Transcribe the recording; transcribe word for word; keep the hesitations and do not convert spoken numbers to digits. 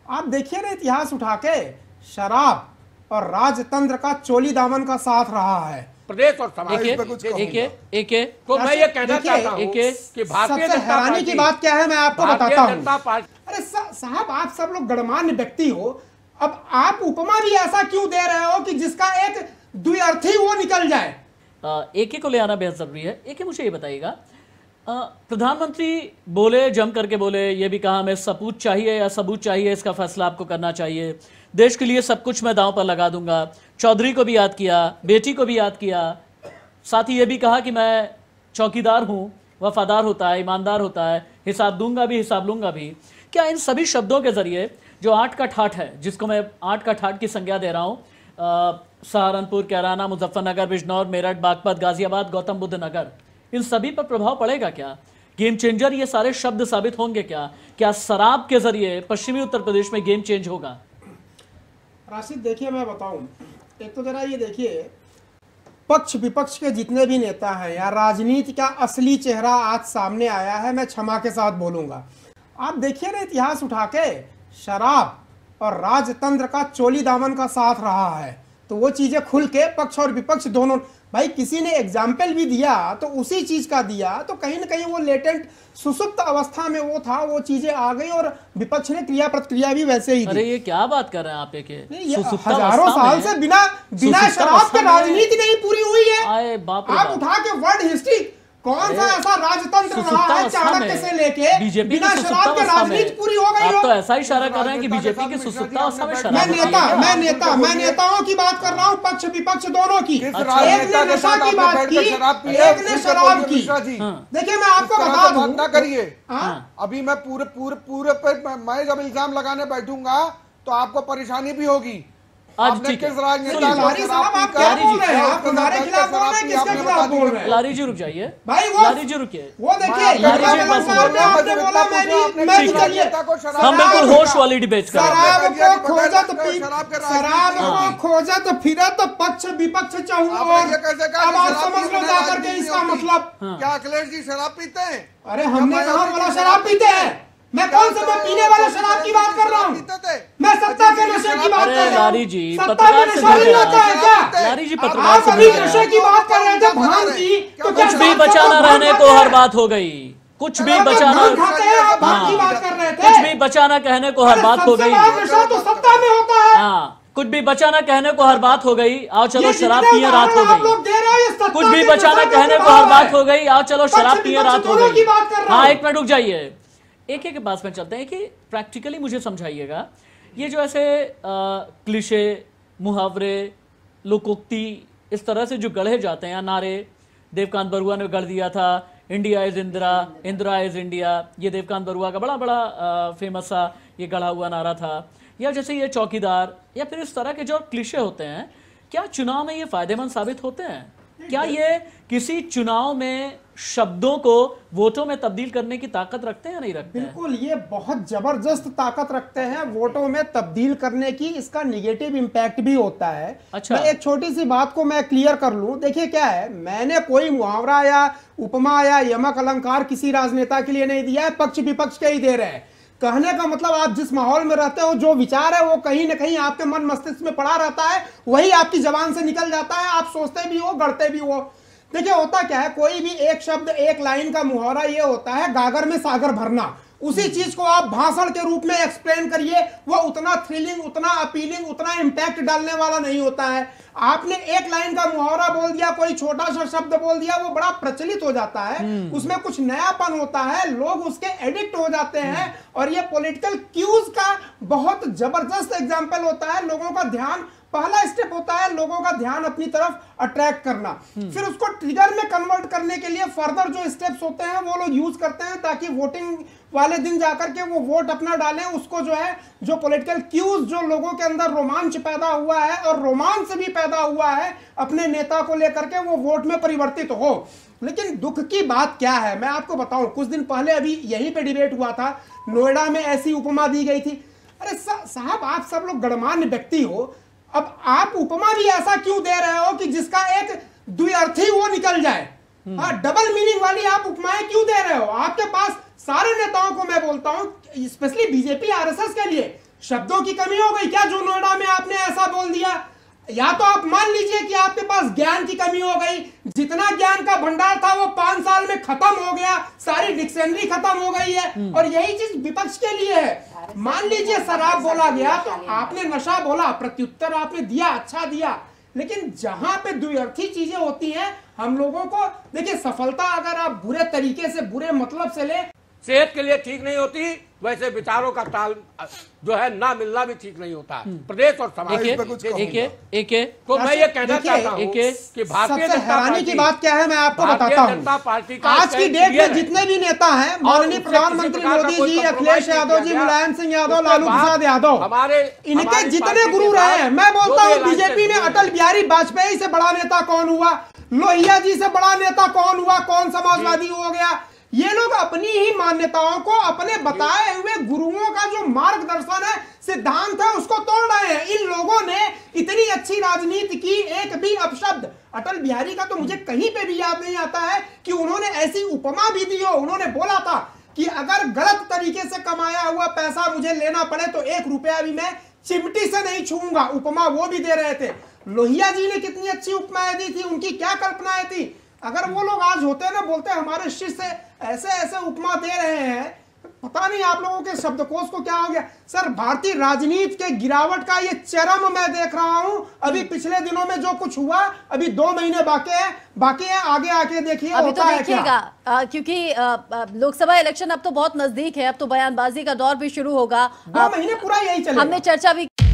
आप देखिए ना इतिहास उठा के, शराब और राजतंत्र का चोली दामन का साथ रहा है प्रदेश और समाज एके, पे कुछ एके, एके, तो मैं ये कहना चाहता हूं एके, कि भारतीय सबसे जनता हैरानी पार्टी की बात क्या है मैं आपको भारतीय बताता जनता हूं। पार्टी अरे सा- साहब आप सब लोग गणमान्य व्यक्ति हो, अब आप उपमा भी ऐसा क्यों दे रहे हो कि जिसका एक द्व्यर्थी वो निकल जाए। एके को ले आना बेहद जरूरी है। एके मुझे ये बताइएगा, अ, प्रधानमंत्री बोले, जम करके बोले, ये भी कहा हमें सबूत चाहिए या सबूत चाहिए, इसका फैसला आपको करना चाहिए, देश के लिए सब कुछ मैं दांव पर लगा दूंगा। चौधरी को भी याद किया, बेटी को भी याद किया, साथ ही ये भी कहा कि मैं चौकीदार हूं, वफादार होता है, ईमानदार होता है, हिसाब दूंगा भी हिसाब लूंगा भी। क्या इन सभी शब्दों के जरिए जो आठ का ठाठ है, जिसको मैं आठ का ठाठ की संज्ञा दे रहा हूं, सहारनपुर, कैराना, मुजफ्फरनगर, बिजनौर, मेरठ, बागपत, गाजियाबाद, गौतम बुद्ध नगर, इन सभी पर प्रभाव पड़ेगा क्या? गेम चेंजर ये सारे शब्द साबित होंगे क्या? क्या शराब के जरिए पश्चिमी उत्तर प्रदेश में गेम चेंज होगा? राशिद देखिए मैं बताऊं, एक तो जरा ये देखिए, पक्ष विपक्ष के जितने भी नेता हैं या राजनीति का असली चेहरा आज सामने आया है, मैं क्षमा के साथ बोलूंगा। आप देखिए ना इतिहास उठा के, शराब और राजतंत्र का चोली दामन का साथ रहा है, तो वो चीजें खुल के पक्ष और विपक्ष दोनों, भाई किसी ने एग्जाम्पल भी दिया तो उसी चीज का दिया, तो कहीं ना कहीं वो लेटेंट सुसुप्त अवस्था में वो था, वो चीजें आ गई और विपक्ष ने क्रिया प्रतिक्रिया भी वैसे ही दी। अरे ये क्या बात कर रहे हैं आप? एक हजारों साल से बिना बिना शराब के राजनीति नहीं पूरी हुई है। आए बाप रे आप बाप। उठा के वर्ल्ड हिस्ट्री, कौन सा ऐसा राजतंत्र रहा है चाणक्य से लेके बीजेपी बिना शराब के राजनीति पूरी हो गई आप हो। तो ऐसा इशारा कर रहे हैं कि बीजेपी की सुसुप्तावस्था में शराब मैं होती है। नेता मैं नेता मैं नेताओं की बात कर रहा हूँ, पक्ष विपक्ष दोनों की। किस एक राजनेता ने के नशा साथ की आपने बात बैठकर की, शराब पी है? एक ने शराब की। मिश्रा जी, देखिए मैं आपको इस तरह बता से बात दूं, ना करिए। हाँ? अभी मैं पूरे पूरे पूरे पे मैं जब इल्जाम लगाने बैठूंगा तो आपको परेशानी भी होगी। आज आपने ठीक है। किस राजनेता सुनिए, को लारी शराब साहब, आप पीकर- क्या बोल रहे हैं? आप उसके हमारे साथ खिलाफ बोल रहे हैं, शराब पी, किसके आपने खिलाफ बता बोल दी। रहे हैं? लारी जी रुक जाइए, भाई वो लारी जी रुकिए। वो देखिए लारी गढ़वा जी में पास साहब ने बोल आपने बोला, मैं भी मैं भी चलिए हम बिल्कुल होश वाली डिबेट कर रहे हैं। शराब को खोजा तो पी, शराब के शराब राजनीति को खोजा तो फिरा तो पक्ष विपक्ष चाहूँ आपने और ये कैसे कहा अब कि आप शराब समझ लो पीने जाकर के राजनीति इसका होती? मतलब। क्या अखिलेश जी शराब पीते हैं? अरे हमने कहा वाला शराब पीते हैं, मैं कौन से मैं पीने वाले शराब की बात कर रहा हूँ, मैं सत्ता के नशे की बात अरे कर रहा लारी हूँ। जी, सत्ता पत्रकार में से नशा नहीं जुड़े होता है हैं। क्या? लारी जी पत्रकार आप से अभी जुड़े हैं। नशे की बात कर रहे थे, भांग की, तो क्या कुछ भी सात बचाना सौ रहने भांग को खाते हर हैं? बात हो गई, कुछ भी अगर बचाना, भांग खाते हैं, आप भांग की हाँ। बात कर रहे थे। कुछ भी बचाना कहने को हर अरे बात हो सबसे गई। बड़ा नशा तो सत्ता में होता है। हाँ, कुछ भी बचाना कहने को हर बात हो गई, आओ चलो ये शराब जितने पिए रात हो उदाहरण आप गई। लोग दे रहे हो, ये सत्ता कुछ भी के बचाना नशे का कहने को प्रभाव हर बात है। हो गई, आओ चलो शराब पक्ष पिए विपक्ष रात हो दोनों गई। की बात कर रहा हाँ हूं। एक मिनट रुक जाइए, एक एक के पास में चलते हैं कि प्रैक्टिकली मुझे समझाइएगा, ये जो ऐसे क्लिशे, मुहावरे, लोकोक्ति इस तरह से जो गढ़े जाते हैं, नारे देवकांत बरुआ ने गढ़ दिया था, India is Indira, Indira is India, ये देवकांत बरुआ का बड़ा बड़ा फेमस सा ये गढ़ा हुआ नारा था, या जैसे ये चौकीदार, या फिर इस तरह के जो क्लिशे होते हैं, क्या चुनाव में ये फायदेमंद साबित होते हैं? क्या ये किसी चुनाव में शब्दों को वोटों में तब्दील करने की ताकत रखते हैं या नहीं रखते हैं? बिल्कुल, ये बहुत जबरदस्त ताकत रखते हैं वोटों में तब्दील करने की, इसका निगेटिव इम्पैक्ट भी होता है। अच्छा। मैं एक छोटी सी बात को मैं क्लियर कर लूं, देखिए क्या है, मैंने कोई मुहावरा या उपमा या यमक अलंकार किसी राजनेता के लिए नहीं दिया है, पक्ष विपक्ष के ही दे रहे हैं। कहने का मतलब आप जिस माहौल में रहते हो, जो विचार है वो कहीं ना कहीं आपके मन मस्तिष्क में पड़ा रहता है, वही आपकी जबान से निकल जाता है, आप सोचते भी हो, गढ़ते भी हो। देखिए होता क्या है, कोई भी एक शब्द एक लाइन का मुहावरा ये होता है गागर में सागर भरना। उसी चीज को आप भाषण के रूप में एक्सप्लेन करिए, वो उतना थ्रिलिंग, उतना अपीलिंग, उतना इम्पैक्ट डालने वाला नहीं होता है। आपने एक लाइन का मुहावरा बोल दिया, कोई छोटा सा शब्द बोल दिया, वो बड़ा प्रचलित हो जाता है, उसमें कुछ नयापन होता है, लोग उसके एडिक्ट हो जाते हैं, और ये पॉलिटिकल क्यूज का बहुत जबरदस्त एग्जाम्पल होता है। लोगों का ध्यान, पहला स्टेप होता है लोगों का ध्यान अपनी तरफ अट्रैक्ट करना, फिर उसको ट्रिगर में कन्वर्ट करने के लिए फर्दर जो स्टेप्स होते हैं वो लोग यूज करते हैं, ताकि वोटिंग वाले दिन जाकर के वो वोट अपना डालें। उसको जो है, जो पॉलिटिकल क्यूज, जो लोगों के अंदर रोमांच पैदा हुआ है और रोमांच भी पैदा हुआ है अपने नेता को लेकर के, वो वोट में परिवर्तित हो। लेकिन दुख की बात क्या है, मैं आपको बताऊं, कुछ दिन पहले अभी यहीं पे डिबेट हुआ था, नोएडा में ऐसी उपमा दी गई थी। अरे साहब, आप सब लोग गणमान्य व्यक्ति हो, अब आप उपमा भी ऐसा क्यों दे रहे हो कि जिसका एक द्व्यर्थी वो निकल जाए? हाँ, डबल मीनिंग वाली आप उपमाएं क्यों दे रहे हो? आपके पास सारे नेताओं को मैं बोलता हूं, स्पेशली बीजेपी आरएसएस के लिए, शब्दों की कमी हो गई क्या जो नोएडा में आपने ऐसा बोल दिया? या तो आप मान लीजिए कि आपके पास ज्ञान की कमी हो गई, जितना ज्ञान का भंडार था वो पांच साल में खत्म हो गया, सारी डिक्शनरी खत्म हो गई है, और यही चीज विपक्ष के लिए है। मान लीजिए शराब बोला गया तो आपने नशा बोला, प्रत्युत्तर आपने दिया, अच्छा दिया, लेकिन जहां पे द्व्यर्थी चीजें होती हैं हम लोगों को, देखिए सफलता अगर आप बुरे तरीके से बुरे मतलब से ले, सेहत के लिए ठीक नहीं होती, वैसे विचारों का ताल जो है ना मिलना भी ठीक नहीं होता प्रदेश और समाज एक में। एक एक एक तो मैं ये कहना चाहता हूँ देखिए, कि भारतीय सबसे जनता हैरानी की पार्टी बात क्या है मैं आपको भारतीय बताता जनता हूँ। पार्टी का आज की स्टैंड डेट क्लियर में है। जितने भी नेता हैं, और माननीय उसमें प्रधानमंत्री किसी प्रकार का मोदी कोई जी, compromise अखिलेश नहीं यादव जी, किया मुलायम सिंह यादव, उसके लालू बाद प्रसाद यादव, हमारे इनके हमारी जितने पार्टी गुरु के रहे साथ हैं, मैं जो बोलता भी हूँ alliance बीजेपी में हुए हैं। अटल बिहारी वाजपेयी से बड़ा नेता कौन हुआ, लोहिया जी से बड़ा नेता कौन हुआ, कौन समाजवादी हो गया? ये लोग अपनी ही मान्यताओं को, अपने बताए हुए गुरुओं का जो मार्गदर्शन है, सिद्धांत है, उसको तोड़ रहे हैं। इन लोगों ने इतनी अच्छी राजनीति की, एक भी अपशब्द अटल बिहारी का तो मुझे कहीं पे भी याद नहीं आता है कि उन्होंने ऐसी उपमा भी दी हो। उन्होंने बोला था कि अगर गलत तरीके से कमाया हुआ पैसा मुझे लेना पड़े तो एक रुपया भी मैं चिमटी से नहीं छूऊंगा, उपमा वो भी दे रहे थे। लोहिया जी ने कितनी अच्छी उपमाएं दी थी, उनकी क्या कल्पनाएं थी। अगर वो लोग आज होते ना, बोलते हमारे शिष्य ऐसे ऐसे उपमा दे रहे हैं, पता नहीं आप लोगों के शब्दकोश को क्या हो गया। सर, भारतीय राजनीति के गिरावट का ये चरम मैं देख रहा हूं। अभी पिछले दिनों में जो कुछ हुआ, अभी दो महीने बाकी है, बाकी है, आगे आके देखिए अभी तो होता है देखिएगा, क्या। क्योंकि आ, आ, लोकसभा इलेक्शन अब तो बहुत नजदीक है, अब तो बयानबाजी का दौर भी शुरू होगा। दो महीने पूरा यही चलेगा। हमने चर्चा भी